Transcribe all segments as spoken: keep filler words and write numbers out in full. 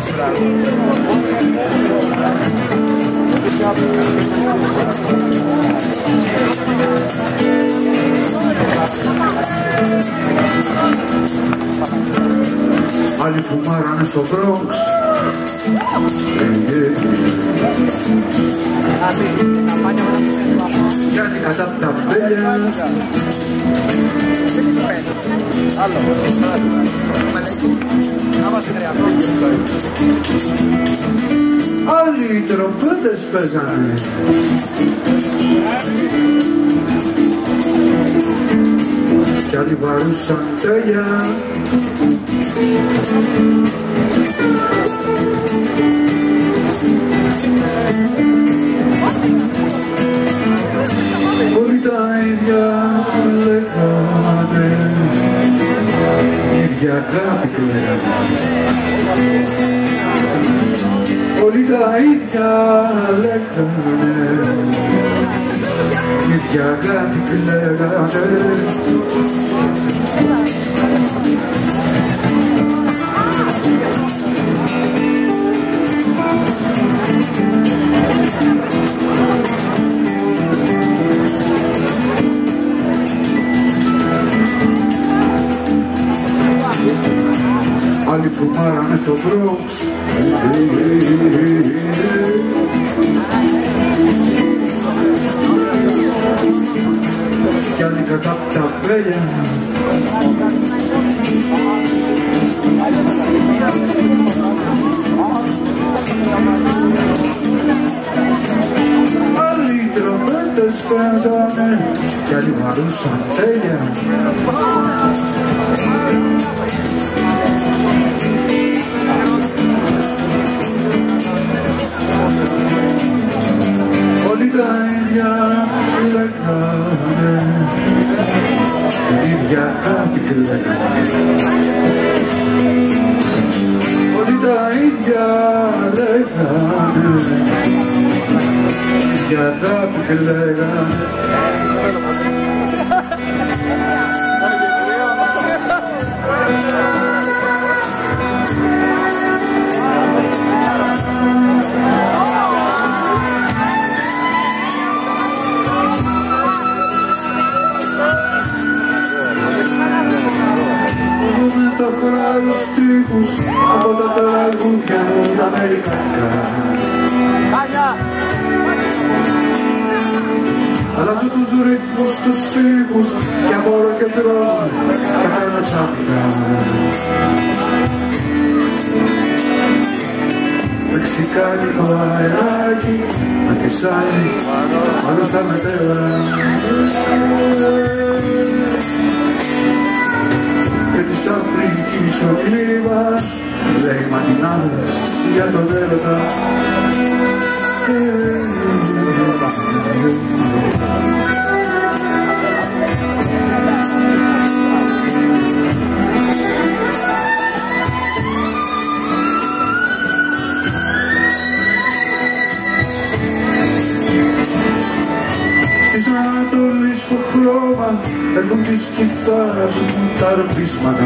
Άλλοι φουμάρανε στο Bronx. Κι άλλοι κατά απ' τα μπέλια. Άλλοι οι τρομπέτες παίζανε. Κι άλλοι βαρούσαν τέλεια. Όλοι τα ίδια λέγανε, ίδια αγάπη κλαίγανε. Όλοι τα ίδια λέγανε, ίδια αγάπη κλαίγανε. Άλλοι φουμάρανε στο Bronx. Κι άλλοι κατά απ' τα μπέλια. Άλλοι οι τρομπέτες παίζανε κι άλλοι βαρούσαν τέλεια. Όλοι τα ίδια λέγανε, ίδια αγάπη κλαίγανε. Όλοι τα ίδια λέγανε, ίδια αγάπη κλαίγανε. Μεταφράζω στίχους από τα τραγούδια μου τα αμερικανικά. Αλλάζω τους ρυθμούς, τους ήχους και απορώ και τρώω τα κάνω τσάπικα. Μεξικάνικο αεράκι με φυσάει πάνω στα μετέρα. Και της Αφρικής ο κλίμας λέει μαντινάδες για τον έρωτα. Στις Ανατολής στο χρώμα έχουν της κιθάρας μου τα ρβίσματα.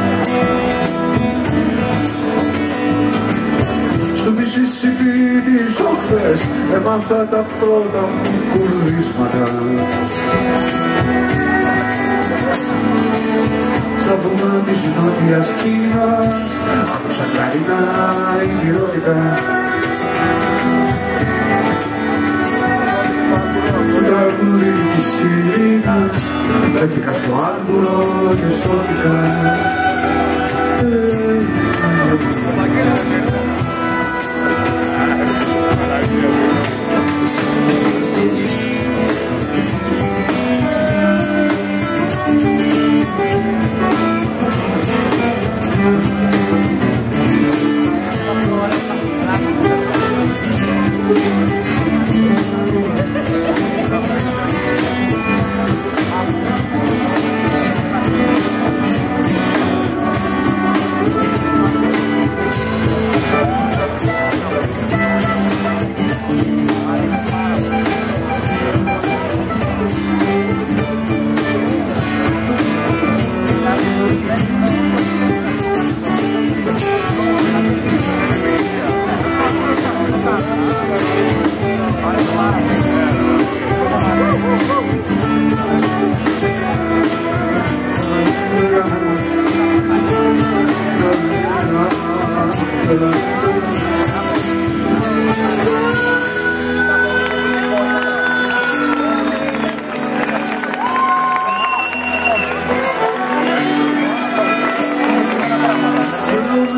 Στο Μισισιπί τις όχθες έμαθα τα πρώτα μου κουρδίσματα. Στα βουνά της νότιας Κίνας άκουσα κλαρινά ιδιότητα. Στο τραγούδι της Σιρήνας βρέθηκα στο Άλμπουρο και σώθηκα.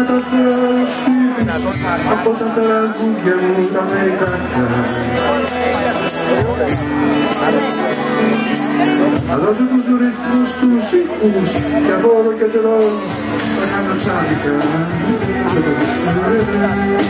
καταφέρω σπίτι από τα τραγούδια μου τα αμερικάνικα. Θα δώσω τους ρυθμούς, τους ήχους και από όλο και τρώνω τα κάνω ψάδικα.